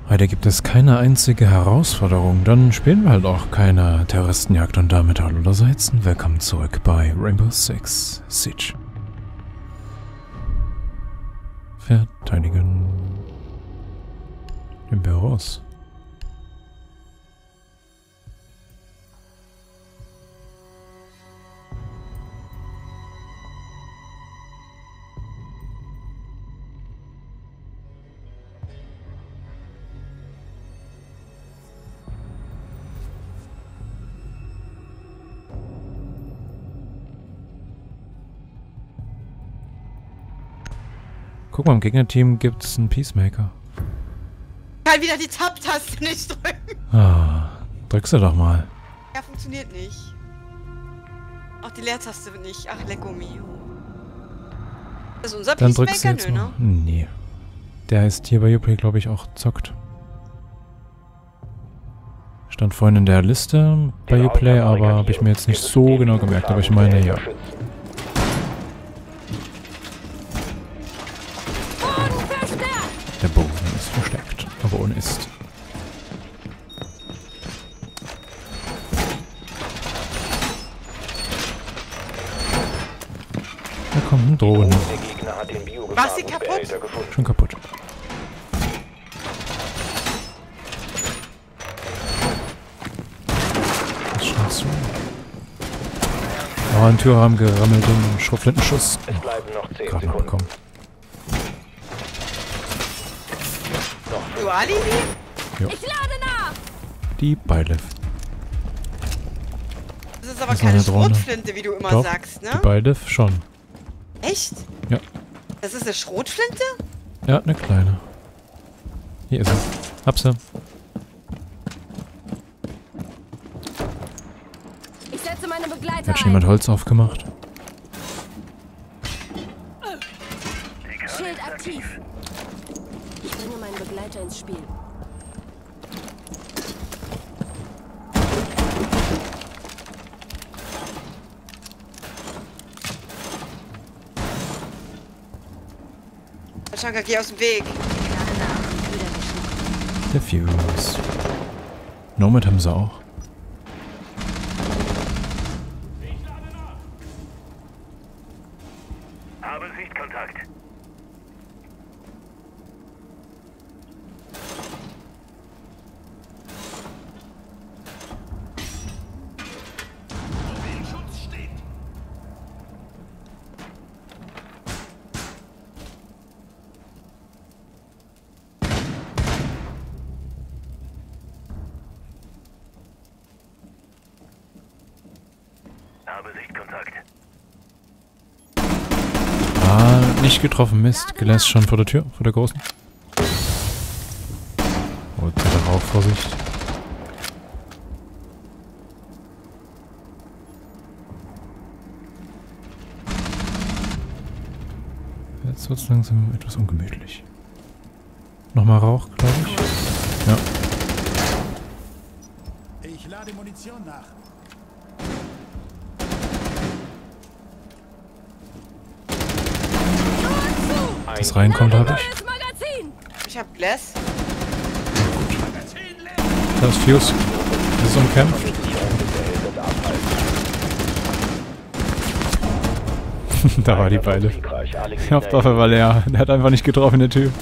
Heute gibt es keine einzige Herausforderung, dann spielen wir halt auch keine Terroristenjagd und damit hallo allerseits und willkommen zurück bei Rainbow Six Siege. Verteidigen den Büros. Guck mal, im Gegnerteam gibt es einen Peacemaker. Ich kann wieder die Tab-Taste nicht drücken. Ah, drück sie doch mal. Ja, funktioniert nicht. Auch die Leertaste nicht. Ach, lecco mio. Das ist unser Dann drückst du Peacemaker, jetzt nö, mal. ne? Nee. Der ist hier bei Uplay, glaube ich, auch zockt. Stand vorhin in der Liste bei Uplay, aber habe ich mir jetzt nicht so genau gemerkt. Aber ich meine, ja. Der Boden ist verstärkt, aber ohne ist. Da kommen Drohnen. War sie kaputt? Schon kaputt. Das scheint so. Oh, ein Türrahmen gerammelt, den Schrotflintenschuss. Es bleiben noch 10 Gerade noch Sekunden. bekommen. Du Alibi? Jo. Ich lade nach! Die Beilift. Das ist aber Das ist keine eine Drohne. Schrotflinte, wie du immer Doch, sagst, die ne? Beilift schon. Echt? Ja. Das ist eine Schrotflinte? Ja, eine kleine. Hier ist sie. Hab sie. Ich setze meine Begleiter Hat schon jemand ein. Holz aufgemacht? Schild aktiv. Ich bringe meinen Begleiter ins Spiel. Schanka, geh aus dem Weg. Der Fuse. Nomad haben sie auch. Habe Sichtkontakt. Habe Sichtkontakt. Ah, nicht getroffen. Mist. Gelässt schon vor der Tür. Vor der großen. Oh, jetzt hat er Rauch. Vorsicht. Jetzt wird es langsam etwas ungemütlich. Nochmal Rauch, glaube ich. Ja. Ich lade Munition nach. Das reinkommt, habe ich. Das Magazin! Ich hab Glass. Da ist Fuse. Das ist umkämpft. Da war die Beile. Ich hoffe, er war leer. Der hat einfach nicht getroffen, der Typ.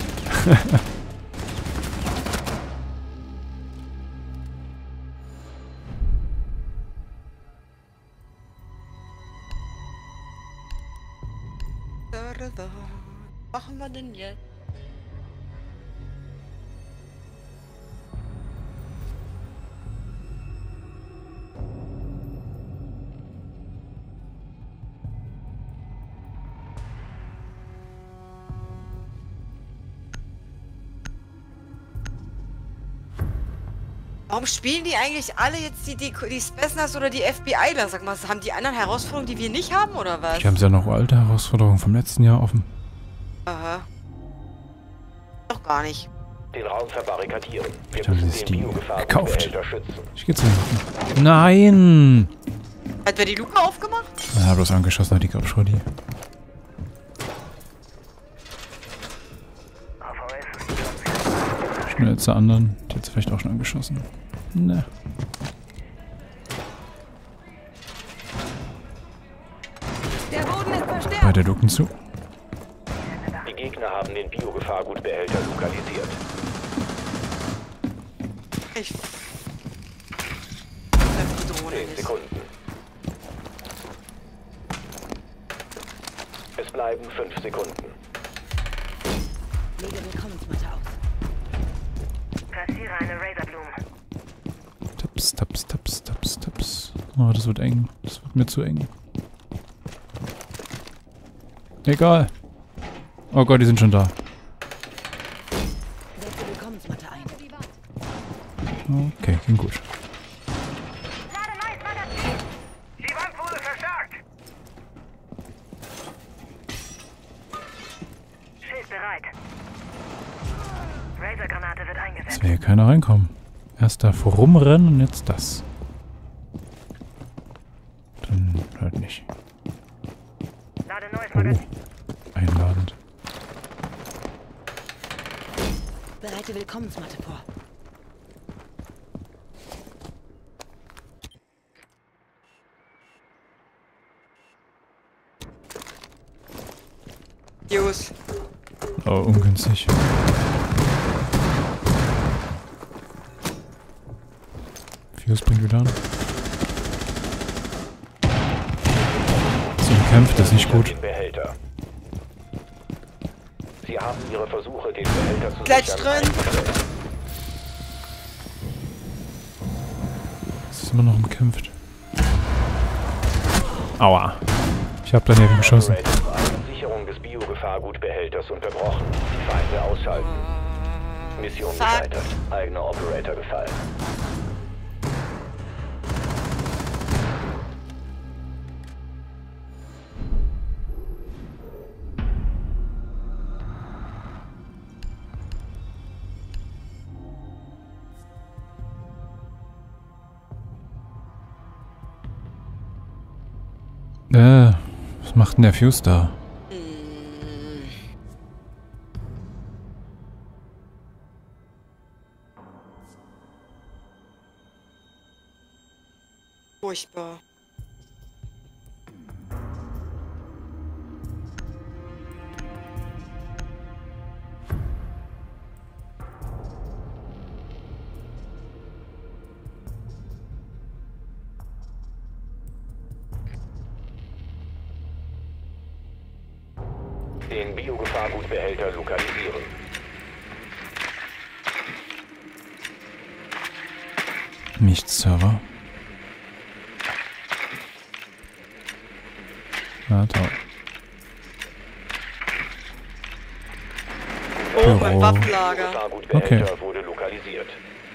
Was machen wir denn jetzt? Warum spielen die eigentlich alle jetzt die Spetsnaz oder die FBIler? Sag mal, haben die anderen Herausforderungen, die wir nicht haben, oder was? Die haben ja noch alte Herausforderungen vom letzten Jahr offen. Aha. Doch gar nicht. Den Raum verbarrikadieren. Wir Vielleicht haben sie müssen sich den die gekauft. Biogefahren schützen. Ich geh zu den. Nein! Hat wer die Luke aufgemacht? Ja, bloß angeschossen hat die Grabschrodi. Und jetzt der anderen, die hat vielleicht auch schon angeschossen. Ne. Der Boden ist verstärkt. Beide ducken zu. Die Gegner haben den Biogefahrgutbehälter lokalisiert. Ich treffe die Drohne 10 nicht. Sekunden. Es bleiben 5 Sekunden. Lege Willkommensmatte auf. Kassiere eine Razorblume. Taps, taps, taps, taps, taps. Oh, das wird eng. Das wird mir zu eng. Egal. Oh Gott, die sind schon da. Setze Willkommensmatte ein. Okay, ging gut. Lade neues Magazin. Die Wand wurde verstärkt. Schild bereit. Razorgranate wird eingesetzt. Jetzt will hier keiner reinkommen. Erst da vorumrennen und jetzt das. Dann halt nicht. Lade neues Oh, Magazin. einladend. Bereite Willkommensmatte vor. Jus. Oh, ungünstig. Fuse bringt wieder an. So kämpft, das ist nicht gut. Den Behälter. Sie haben ihre Versuche, den Behälter zu Gleich sichern, drin. eingestellt. Es ist immer noch umkämpft. Aua. Ich hab daneben geschossen. Sicherung des Biogefahrgutbehälters unterbrochen. Die Feinde ausschalten. Mission Fuck. gescheitert. Eigener Operator gefallen. Was macht denn der Fuse da? Furchtbar. Den Biogefahrgutbehälter lokalisieren. Nichts, Server. Na toll. Oh, mein Büro. Waffenlager. Biogefahrgutbehälter wurde lokalisiert.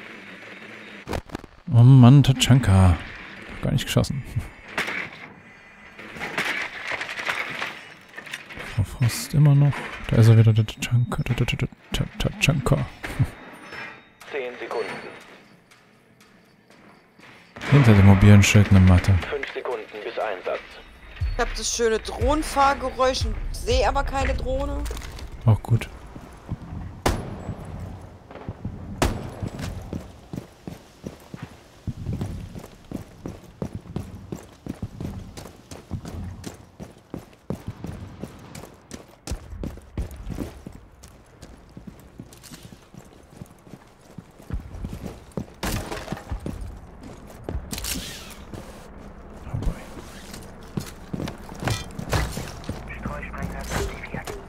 Oh Mann, Tachanka. Gar nicht geschossen. Frau Frost immer noch. Da ist er wieder, der Tachanka. Tachanka. 10 Sekunden. Hinter dem mobilen Schild eine Matte. 5 Sekunden bis Einsatz. Ich habe das schöne Drohnenfahrgeräusch und sehe aber keine Drohne. Auch gut. Streusprengsatz aktiviert.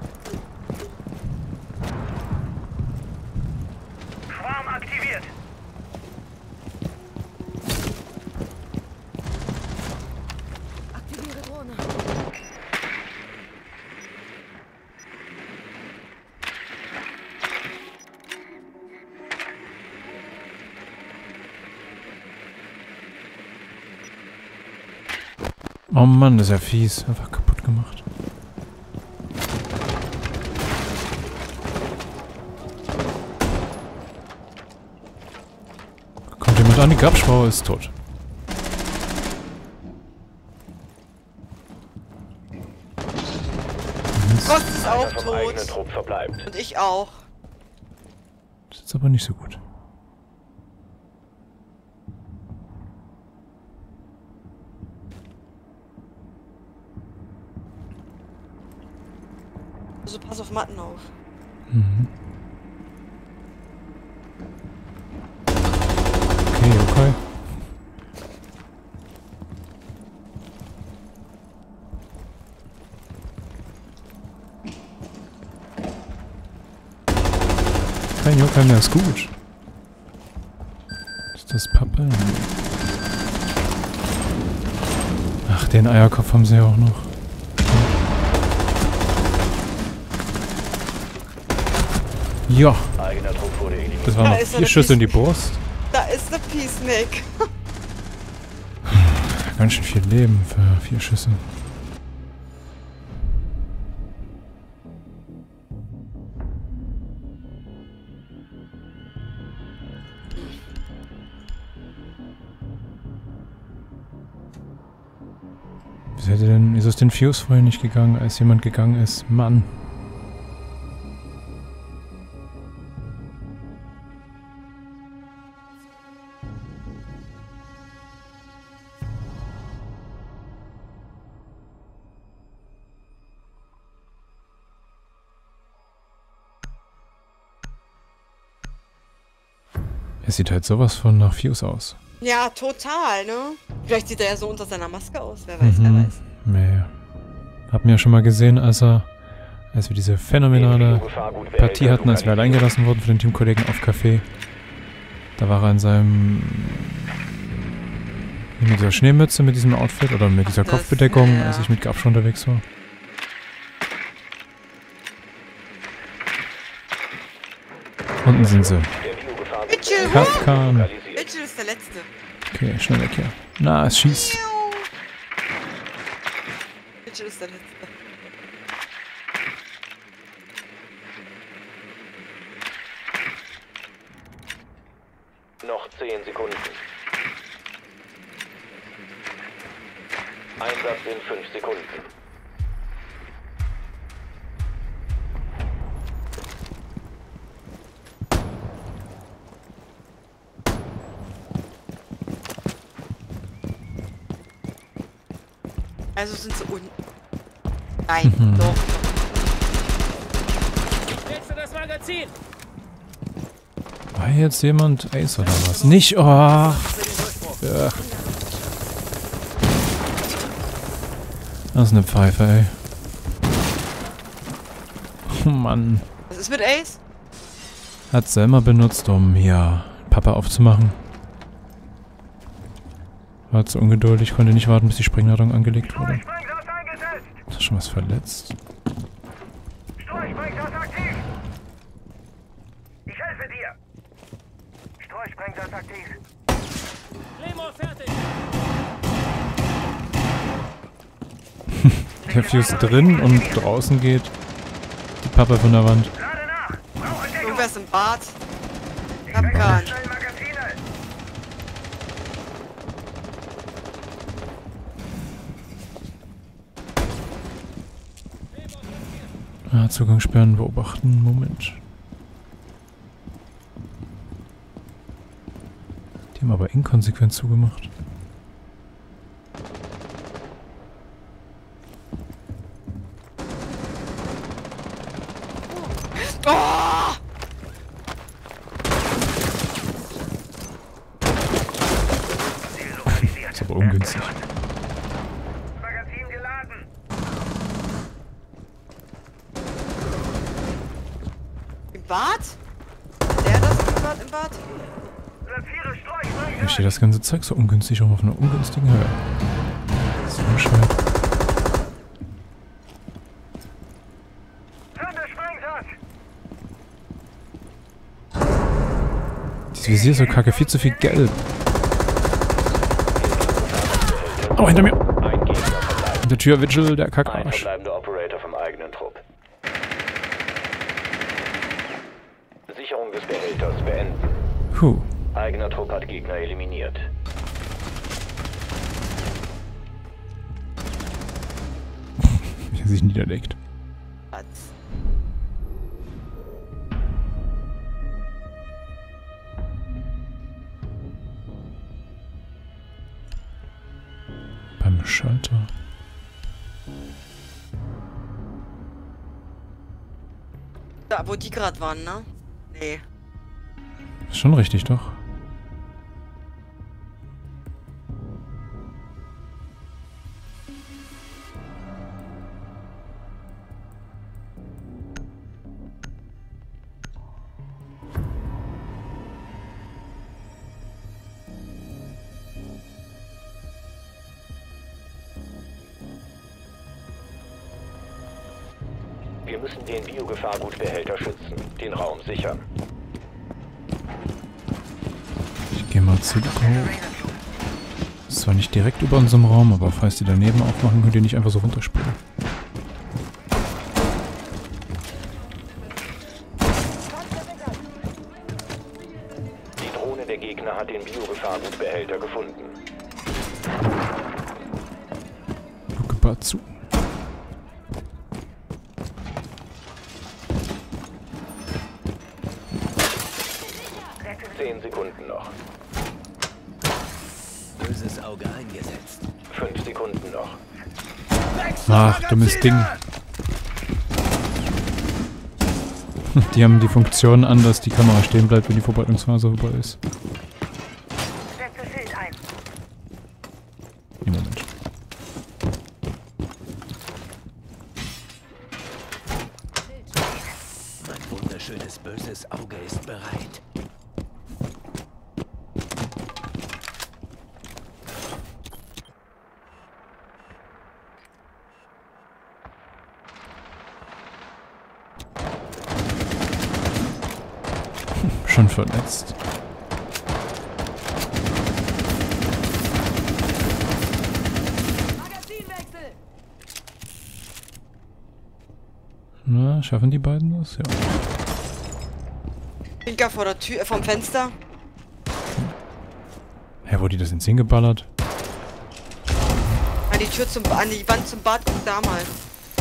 Schwarm aktiviert. Aktiviere Drohne. Oh Mann, das ist ja fies. Einfach kaputt gemacht. Kommt jemand an, die Grabschwau ist tot. Gott ist auch Einer vom eigenen tot. Trupp verbleibt. Und ich auch. Das ist jetzt aber nicht so gut. Also pass auf Matten auf. Mhm. Okay. Kein Yokai mehr ist gut. Ist das Pappe? Ach, den Eierkopf haben sie ja auch noch. Ja, Eigener Trupp wurde eliminiert. das waren Da noch ist er, 4 der Schüsse in die Brust. Da ist der Peacenik. Ganz schön viel Leben für 4 Schüsse. Wieso ist den Fuse vorher nicht gegangen, als jemand gegangen ist? Mann. Es sieht halt sowas von nach Fuse aus. Ja, total, ne? Vielleicht sieht er ja so unter seiner Maske aus. Wer weiß, wer weiß. Nee. Hab mir ja schon mal gesehen, als wir diese phänomenale Partie hatten, als wir allein gelassen wurden von den Teamkollegen auf Café. Da war er in seinem... mit dieser Schneemütze, mit diesem Outfit oder mit dieser Kopfbedeckung, ja. als ich mit Graf schon unterwegs war. Unten sind sie. Mitchell, Kapkan. Mitchell ist der Letzte. Okay, schnell weg hier. Na, es schießt. Mitchell ist der Letzte. Noch 10 Sekunden. Einsatz in 5 Sekunden. Also sind sie unten. Nein, doch. Wechsel das Magazin! War jetzt jemand Ace oder was? Nicht, oh. Ja. Das ist eine Pfeife, ey. Oh Mann. Was ist mit Ace? Hat Selma benutzt, um hier Papa aufzumachen. War zu ungeduldig, konnte nicht warten, bis die Sprengladung angelegt wurde. Strohsprengsatz eingesetzt! Ist da schon was verletzt? Strohsprengsatz aktiv! Ich helfe dir! Strohsprengsatz aktiv! Lemo fertig! Der Fuse drin und draußen geht die Pappe von der Wand. Lade nach! Brauche Deckung! Irgendwer ist im Bad. Kapkan. Schnell Magazine! Ah, Zugang sperren, beobachten. Moment. Die haben aber inkonsequent zugemacht. Oh! Ziel Ist aber ungünstig. Magazin geladen! Im Bad? Der das im Bad? Platziere Hier Strohsprengsatz! steht das ganze Zeug so ungünstig rum auf einer ungünstigen Höhe. So bescheuert. Zünde Sprengsatz! Dieses Visier ist so kacke, viel zu viel Gelb. Oh, hinter mir! Ein Gegner verbleibt. In der Tür, Vigil, der Ein Kackarsch. verbleibender Operator vom eigenen Trupp. Sicherung des Behälters beenden. Puh. Eigener Trupp hat Gegner eliminiert. Wie er sich niederlegt. Bad. Schalter. Da, wo die gerade waren, ne? Nee. Ist schon richtig, doch. Wir müssen den Biogefahrgutbehälter schützen, den Raum sichern. Ich gehe mal zu. Ist zwar nicht direkt über unserem Raum, aber falls die daneben aufmachen, könnt ihr nicht einfach so runterspringen. Die Drohne der Gegner hat den Biogefahrgutbehälter gefunden. Luke zu. 10 Sekunden noch. Böses Auge eingesetzt. 5 Sekunden noch. Ach, dummes Ding. Die haben die Funktion an, dass die Kamera stehen bleibt, wenn die Verbeutungsphase vorbei ist. Setze Schild ein. Im Moment. Mein wunderschönes böses Auge ist bereit. Schon verletzt. Na, schaffen die beiden das? Ja. Finker vor der Tür, vom Fenster. Ja, wurde die das ins hingeballert? An die Tür an die Wand zum Bad, guck da mal.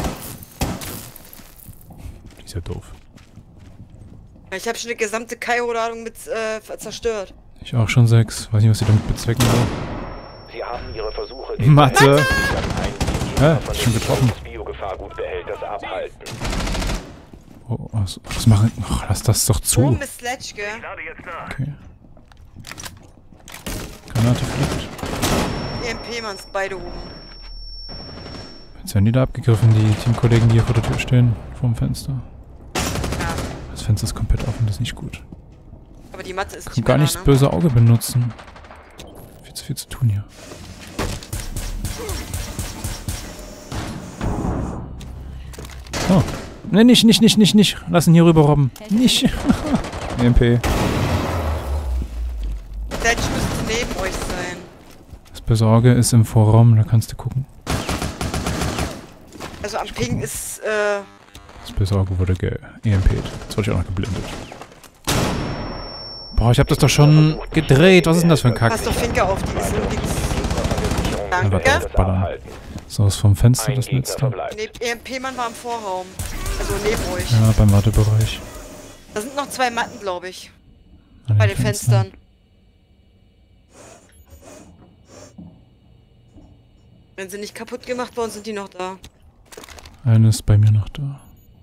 Die ist ja doof. Ja, ich habe schon eine gesamte Kai-Ladung mit zerstört. Ich auch schon 6. Weiß nicht, was sie damit bezwecken wollen. Sie haben ihre Versuche, Mathe! Ja, Ja, schon getroffen. des Biogefahrgutbehälters abhalten. Oh, was machen? Ach, lass das doch Oh, zu. Miss Sledge, gell? Lade jetzt nach. Okay. Granate fliegt. EMP, Manns, beide oben. Jetzt werden die da abgegriffen, die Teamkollegen, die hier vor der Tür stehen. Vorm Fenster. Ja, Das Fenster ist komplett offen, das ist nicht gut. aber die Matte ist Kann nicht gar mehr nicht da, das ne? böse Auge benutzen. Viel zu tun hier. Oh. Ne, nicht. Lass ihn hier rüber robben. Nicht. EMP. Sledge müsste neben euch sein. Das böse Auge ist im Vorraum, da kannst du gucken. Also am Ping ist, Das böse Auge wurde EMP'd. Jetzt wurde ich auch noch geblendet. Boah, ich hab das doch schon gedreht. Was ist denn das für ein Kack? pass doch Finker auf, die ist im Dings. Ja, warte, Danke. ballern. So, ist vom Fenster Ein das Gegner letzte. verbleibt. Nee, EMP-Mann war im Vorraum. Also neben euch. Ja, beim Wartebereich. Da sind noch 2 Matten, glaube ich. An Bei den Fenstern. Wenn sie nicht kaputt gemacht worden sind, die noch da. Eine ist bei mir noch da.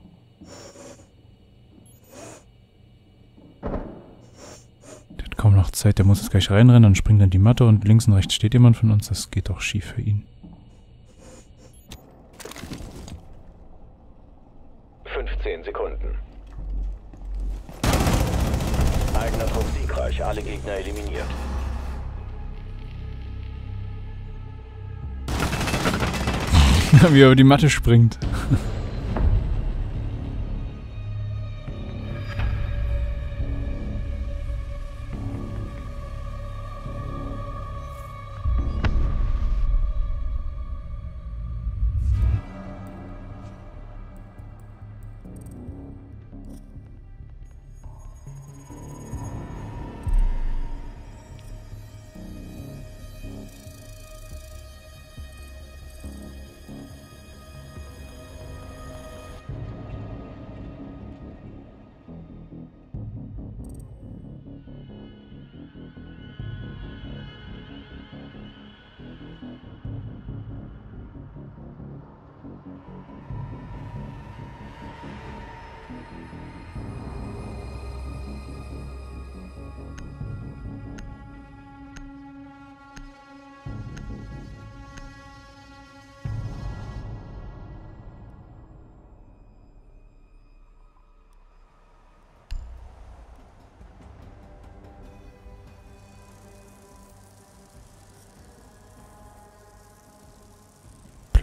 Der hat kaum noch Zeit, der muss jetzt gleich reinrennen, dann springt dann die Matte und links und rechts steht jemand von uns. Das geht doch schief für ihn. 15 Sekunden. Eigener Trupp siegreich, alle Gegner eliminiert. Wie er über die Matte springt.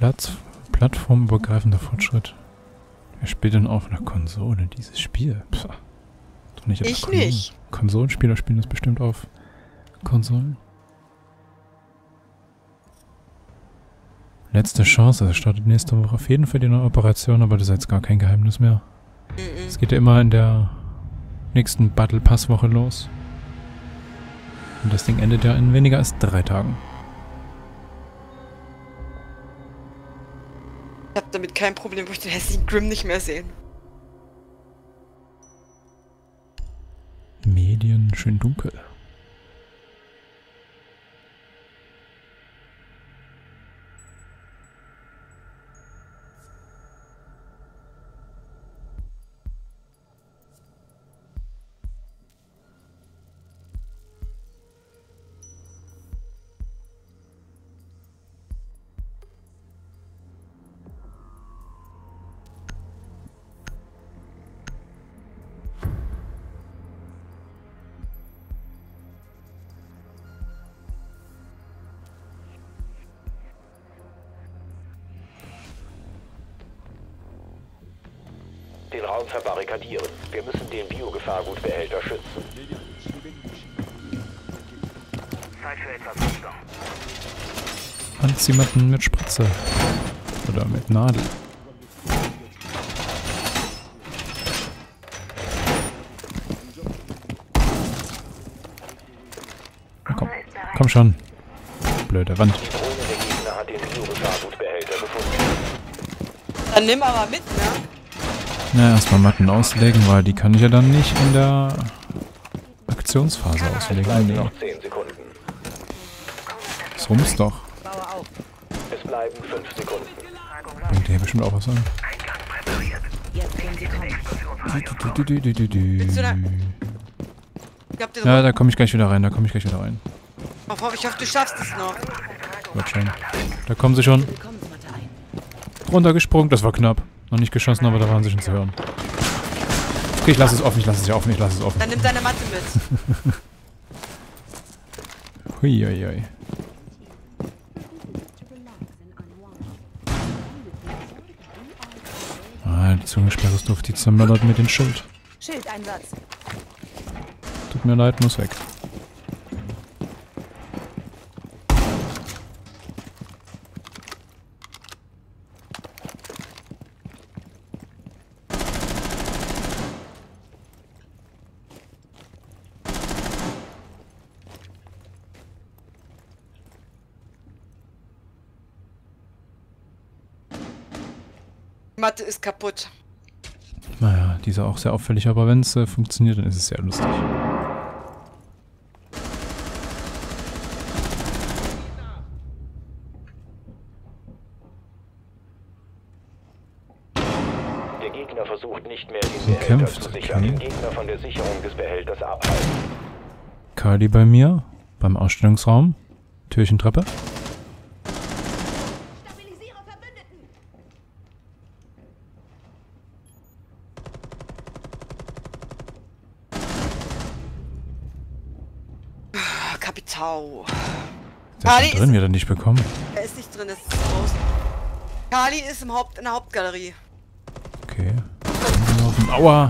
Plattformübergreifender Fortschritt. Wer spielt denn auf einer Konsole dieses Spiel? Pff, doch nicht Ich nicht. Konsolenspieler spielen das bestimmt auf Konsolen. Letzte Chance, also startet nächste Woche auf jeden Fall die neue Operation, aber das ist jetzt gar kein Geheimnis mehr. Es geht ja immer in der nächsten Battle Pass Woche los. Und das Ding endet ja in weniger als 3 Tagen. Ich hab damit kein Problem, wo ich den hässlichen Grimm nicht mehr sehen. Medien schön dunkel. Den Raum verbarrikadieren. Wir müssen den Biogefahrgutbehälter schützen. Zeit für etwas Rüstung. Anzieh jemanden mit Spritze. Oder mit Nadel. Na komm. Komm schon. Blöde Wand. Die Drohne der Gegner hat den Biogefahrgutbehälter gefunden. Dann nimm aber mit, ne? Na, erstmal Matten auslegen, weil die kann ich ja dann nicht in der Aktionsphase auslegen. Genau. 10 Sekunden. So muss doch. Es bleiben 5 Sekunden. Bringt hier bestimmt auch was an. Willst du da? Ich glaub, der Ja, da komme ich gleich wieder rein, ich hoffe, du schaffst es noch. Wird schon. Da kommen sie schon. Runtergesprungen, das war knapp. Noch nicht geschossen, aber da waren sie schon zu hören. Okay, ich lasse es offen, Dann nimm deine Matte mit. Huiuiui. Ah, die Zungensperre ist doof, die zermöllert mit dem Schild. Schildeinsatz. Tut mir leid, muss weg. Die Matte ist kaputt. Naja, die ist auch sehr auffällig, aber wenn es funktioniert, dann ist es sehr lustig. Der Gegner versucht nicht mehr, den So Behälter kämpft, zu sichern. okay. Den Gegner von der Sicherung des Behälters abhalten. Kali bei mir, beim Ausstellungsraum. Türchen, Treppe. Stabilisiere Verbündeten. Ah, Kapitau. Ist der schon drin? Wir hat nicht bekommen. Er ist nicht drin, er ist draußen. Kali ist in der Hauptgalerie. Okay. Aua!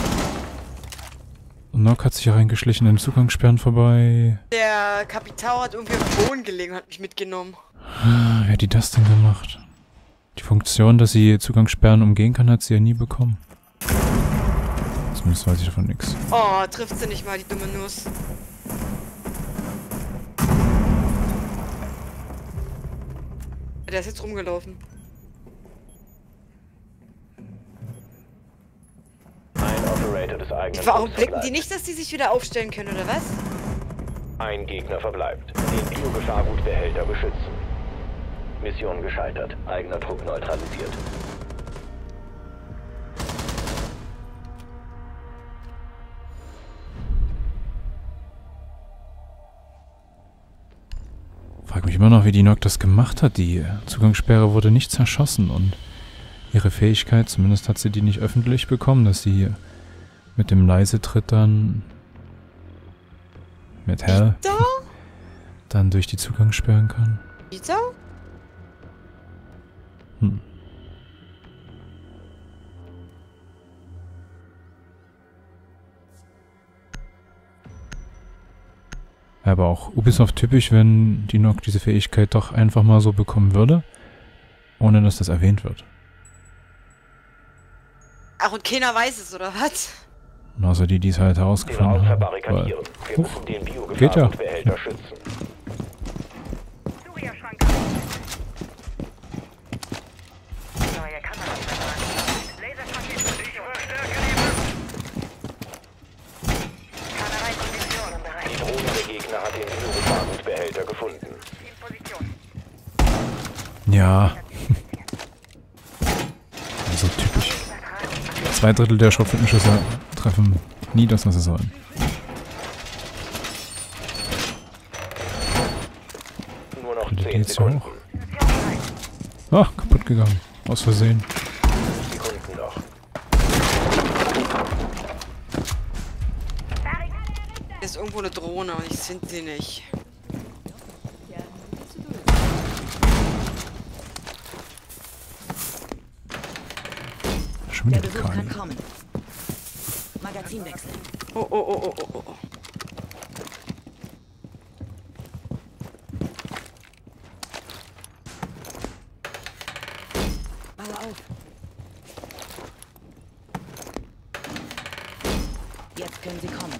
Und Nock hat sich hier reingeschlichen, an den Zugangssperren vorbei. Der Kapitau hat irgendwie am Boden gelegen und hat mich mitgenommen. Wer hat die das denn gemacht? Die Funktion, dass sie Zugangssperren umgehen kann, hat sie ja nie bekommen. Zumindest weiß ich davon nichts. Oh, trifft sie nicht mal, die dumme Nuss. Der ist jetzt rumgelaufen. Ein Operator des eigenen Warum Trupps blicken die verbleibt. nicht, dass die sich wieder aufstellen können, oder was? Ein Gegner verbleibt. Den Biogefahrgutbehälter beschützen. Mission gescheitert. Eigener Trupp neutralisiert. Frag mich immer noch, wie die Nock das gemacht hat. Die Zugangssperre wurde nicht zerschossen und ihre Fähigkeit, zumindest hat sie die nicht öffentlich bekommen, dass sie mit dem Leisetritt dann mit Hell Da? dann durch die Zugangssperren kann. Pizza? Aber auch Ubisoft typisch, wenn die Nock diese Fähigkeit doch einfach mal so bekommen würde, ohne dass das erwähnt wird. Ach, und keiner weiß es, oder was? Außer die es halt Den herausgefunden Raum haben. verbarrikadieren. Wir Huch, müssen den geht ja. Biogefahrgutbehälter schützen. Surya-Schrank. Neue Kameraübertragung. Laserschrank ist für dich. Ich verstärke die Kamerakonditionen bereit. Die Drohne der Gegner hat den Biogefahrgutbehälter gefunden. In Position. Ja. Also typisch. 2/3 der Schrotflintenschüsse treffen nie das, was sie sollen. Nur noch Die 10 geht's ja Sekunden. hoch. Ah, kaputt gegangen. Aus Versehen. Sekunden noch. Hier ist irgendwo eine Drohne und ich finde sie nicht. Schon Der wieder Besuch kann Kali. kommen. Magazinwechsel. Oh, oh, oh, oh, oh, oh. Baue auf. Jetzt können sie kommen.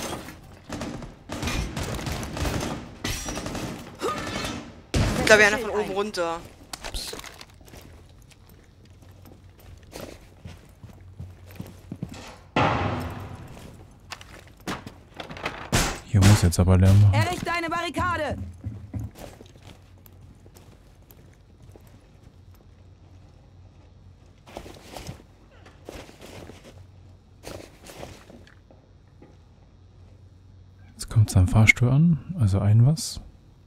Ich glaube, einer von oben runter. Hier muss jetzt aber Lärm machen. Errichte eine Barrikade! Jetzt kommt es am Fahrstuhl an. Also ein was.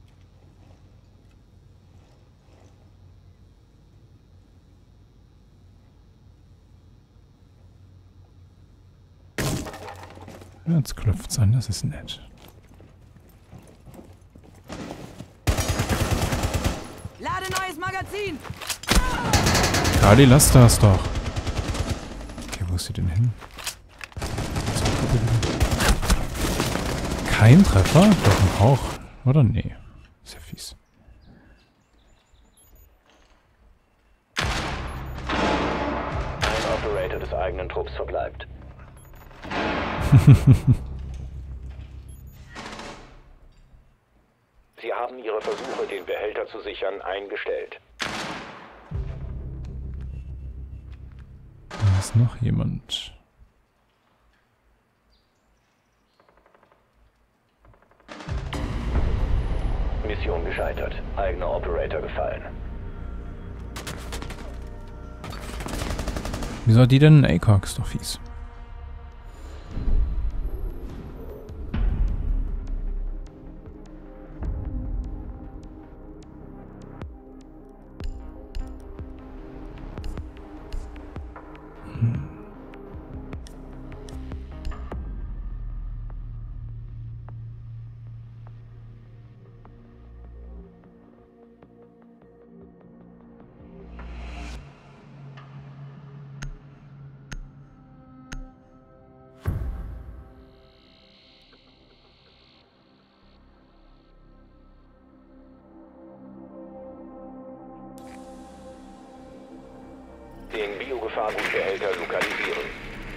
Jetzt klopft's an, das ist nett. Lade neues Magazin! Kali, lass das doch. Okay, wo ist sie denn hin? Kein Treffer? Doch ein Hauch. Oder? Nee. Ist ja fies. Ein Operator des eigenen Trupps verbleibt. Sie haben Ihre Versuche, den Behälter zu sichern, eingestellt. Da ist noch jemand. Mission gescheitert. Eigener Operator gefallen. Wieso hat die denn einen ACOG? Ist doch fies. Den Biogefahrgutbehälter lokalisieren.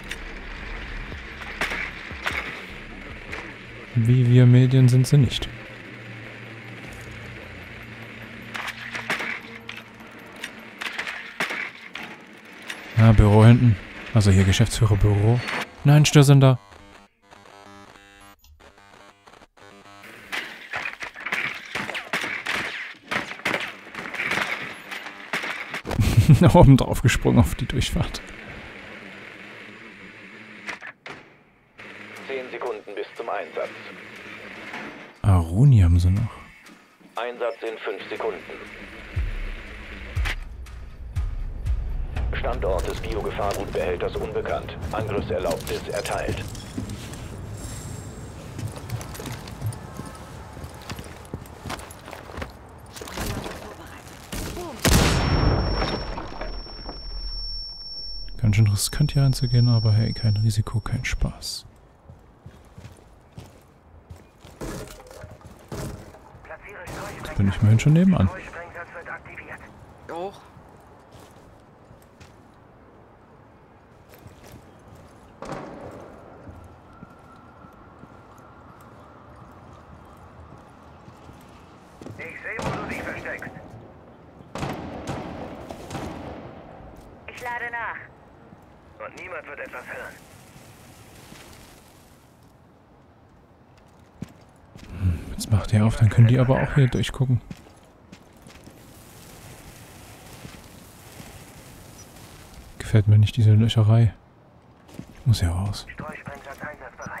Wie wir Medien sind sie nicht. Ah, Büro hinten. Also hier Geschäftsführerbüro. Nein, Störsender. Nach oben drauf gesprungen auf die Durchfahrt. 10 Sekunden bis zum Einsatz. Aruni haben sie noch. Einsatz in 5 Sekunden. Standort des Biogefahrgutbehälters unbekannt. Angriffserlaubnis erteilt. Ganz schön riskant hier reinzugehen, aber hey, kein Risiko, kein Spaß. Platziere Jetzt bin ich immerhin schon nebenan. Streusprengsatz wird aktiviert. Auch. Ich sehe, wo du dich versteckst. Ich lade nach. Und niemand wird etwas hören. Jetzt macht er auf, dann können die aber auch hier durchgucken. Gefällt mir nicht diese Löcherei. Ich muss hier raus. Streusprengsatz einsatzbereit.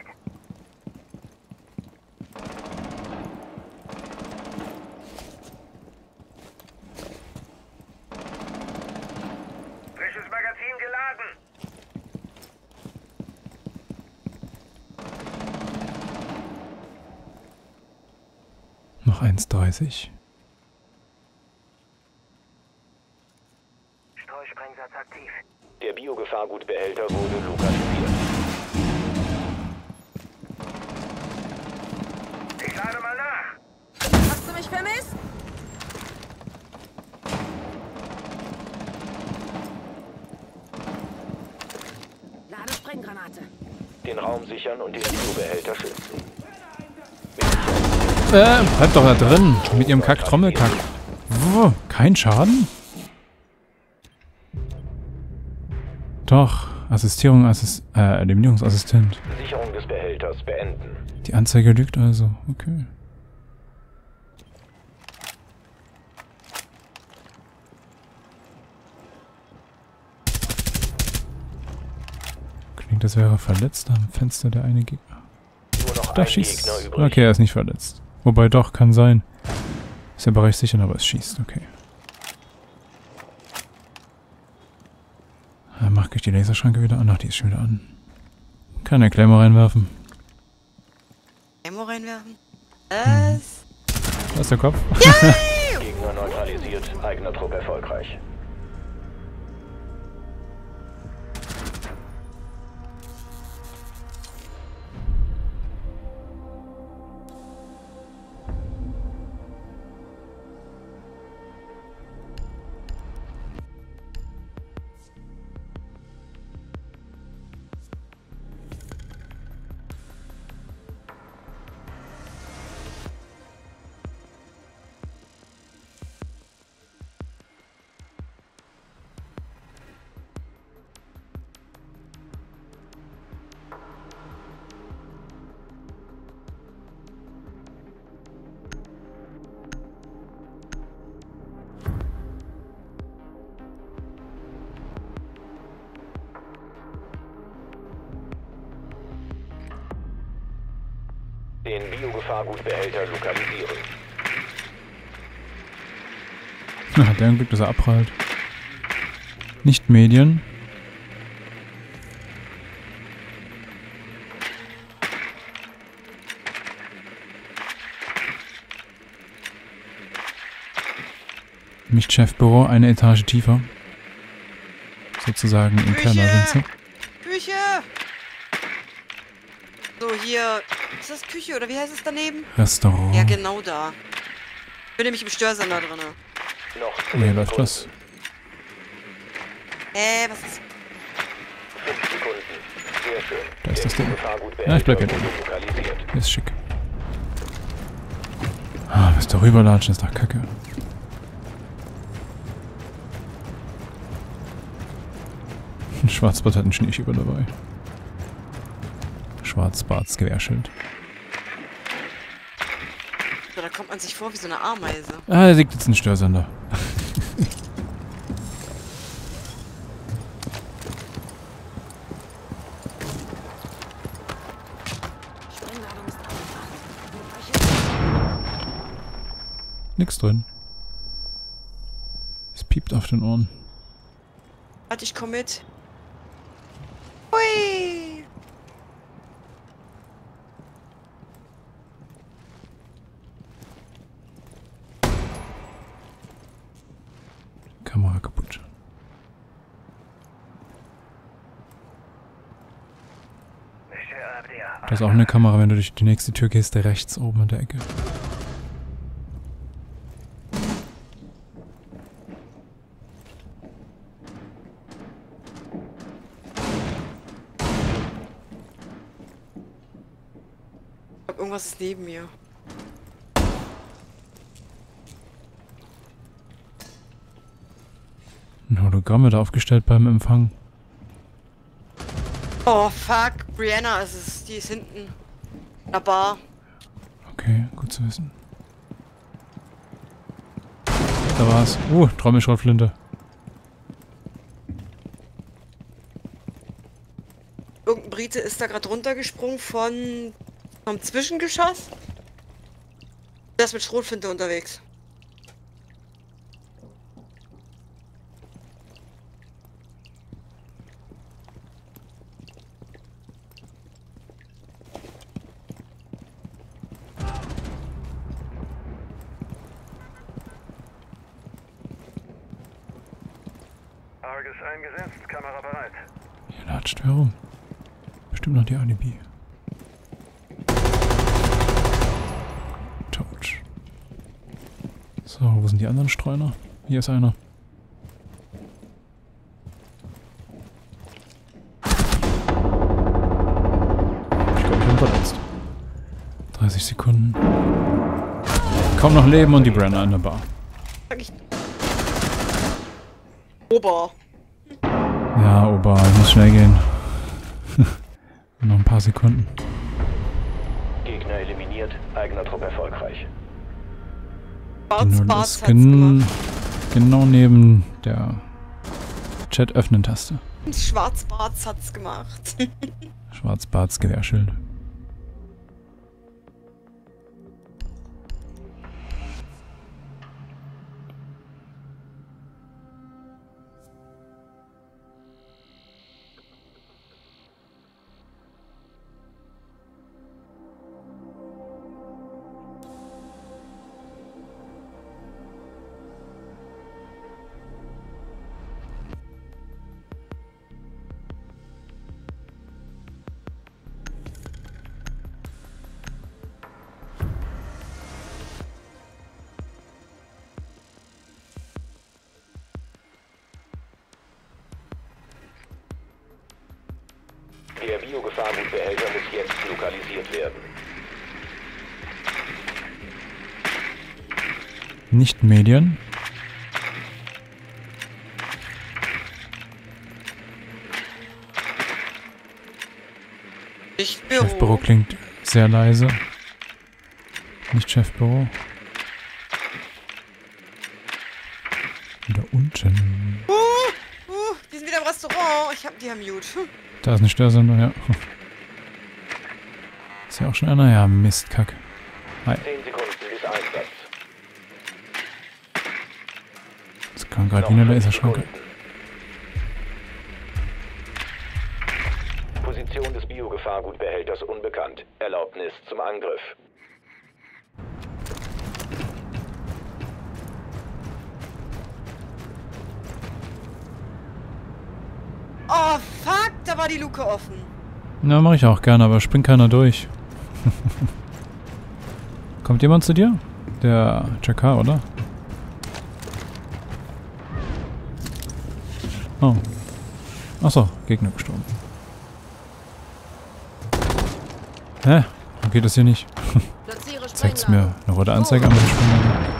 Frisches Magazin geladen. Noch 1,30. Streusprengsatz aktiv. Der Biogefahrgutbehälter wurde lokalisiert. Ich lade mal nach. Hast du mich vermisst? Lade Sprenggranate. Den Raum sichern und den Biobehälter schützen. Bleibt doch da drin. Mit ihrem Kack-Trommelkack. Oh, kein Schaden? Doch. Assistierung, Eliminierungsassistent. Sicherung des Behälters beenden. Die Anzeige lügt also. Okay. Klingt, als wäre er verletzt am Fenster der eine Gegner. Nur noch Da ein schießt. Gegner übrig. Okay, er ist nicht verletzt. Wobei doch, kann sein. Ist ja Bereich sicher, aber es schießt. Okay. Dann mach ich die Laserschranke wieder an. Ach, die ist schon wieder an. Kann der Claymore reinwerfen. Ammo reinwerfen? Was? Da ist der Kopf. Gegner neutralisiert. Eigener Trupp erfolgreich. Den Biogefahrgutbehälter lokalisieren. Hat der ein Glück, dass er abprallt. Nicht Medien. Nicht Chefbüro, eine Etage tiefer. Sozusagen interner sind sie. Küche! So, hier. Ist das Küche oder wie heißt es daneben? Restaurant. Ja, genau da. Ich bin nämlich im Störsender drin. Noch Oh, hier läuft was. Was ist. 5 Sekunden. Sehr schön. Da ist das Ding. Biogefahrgutbehälter Ja, ich bleib hier drin. wurde lokalisiert. Der ist schick. Ah, bis da rüberlatschen ist doch kacke. Ein Schwarzbart hat einen Schneeschieber dabei. Schwarzbarts Gewehrschild. So, da kommt man sich vor wie so eine Ameise. Ah, da liegt jetzt ein Störsender. Sprengladung ist angebracht. Nix drin. Es piept auf den Ohren. Warte, ich komm mit. Hui! Kamera kaputt. Da ist auch eine Kamera, wenn du durch die nächste Tür gehst, rechts oben in der Ecke. Ich glaub, irgendwas ist neben mir. Ein Hologramm wird aufgestellt beim Empfang. Oh, fuck. Brianna ist es. Die ist hinten. In der Bar. Okay, gut zu wissen. Da war's. Trommelschrotflinte. Irgendein Brite ist da gerade runtergesprungen vom Zwischengeschoss. Der ist mit Schrotflinte unterwegs. Argus eingesetzt, Kamera bereit. Hier latscht wer rum. Bestimmt noch die Alibi. Tot. So, wo sind die anderen Streuner? Hier ist einer. Ich glaube, ich bin verletzt. 30 Sekunden. Kaum noch Leben und die Brenner in der Bar. Sag ich. Ober. Ja, Ober, ich muss schnell gehen. Noch ein paar Sekunden. Gegner eliminiert, eigener Trupp erfolgreich. Die Null ist genau neben der Chat-Öffnen-Taste. Schwarzbarts hat's gemacht. Schwarzbarts Gewehrschild. Der Biogefahrgutbehälter muss jetzt lokalisiert werden. Nicht Medien. Nicht Büro. Chefbüro klingt sehr leise. Nicht Chefbüro. Da unten. Die sind wieder im Restaurant. Ich hab die am Mute. Da ist eine Störsender, ja. Ist ja auch schon einer? Ja, Mistkack. Hi. 10 Sekunden bis Einsatz. Das kam gerade wie eine Laserschranke. Position des Biogefahrgutbehälters unbekannt. Erlaubnis zum Angriff. Oh, fuck. Da war die Luke offen. Na, mache ich auch gerne, aber springt keiner durch. Kommt jemand zu dir? Der Jakar, oder? Oh. Achso, Gegner gestorben. Hä? Warum geht das hier nicht? Zeigt's mir. Eine rote Anzeige an meinem Sprungladen.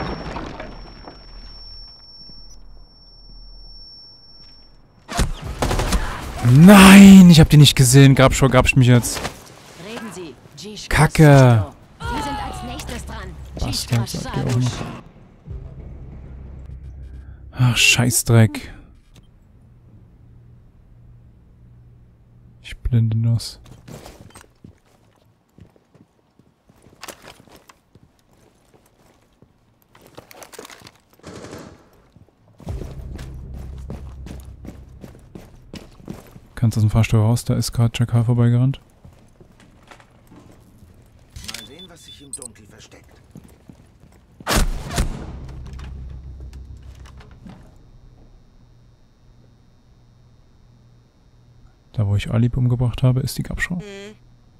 Nein, ich hab die nicht gesehen. Grabschau gab's mich jetzt. Reden Sie. Kacke. Sie sind als nächstes dran. Bastard, sagt ihr auch noch. Ach, Scheißdreck. Ich blende los. Kannst aus dem Fahrstuhl raus, da ist gerade Jakar vorbeigerannt. Mal sehen, was sich im Dunkel versteckt. Da wo ich Alib umgebracht habe, ist die Grabschau.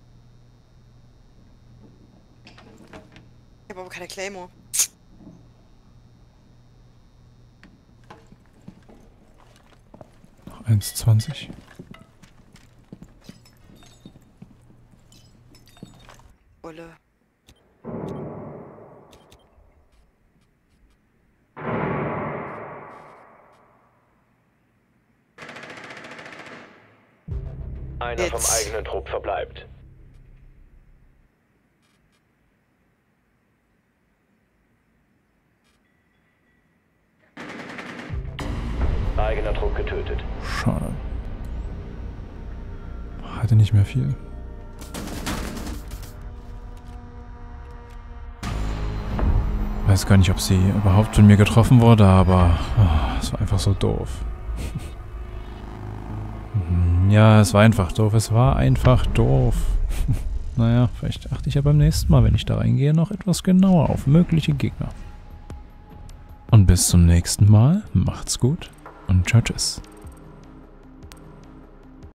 habe aber keine Claymore. Noch 1,20. Wolle. Einer vom Jetzt. eigenen Trupp verbleibt. Eigener Trupp getötet. Schade. Hatte nicht mehr viel. Weiß gar nicht, ob sie überhaupt von mir getroffen wurde, aber es war einfach so doof. Ja, es war einfach doof. Es war einfach doof. Naja, vielleicht achte ich ja beim nächsten Mal, wenn ich da reingehe, noch etwas genauer auf mögliche Gegner. Und bis zum nächsten Mal. Macht's gut und ciao, tschüss.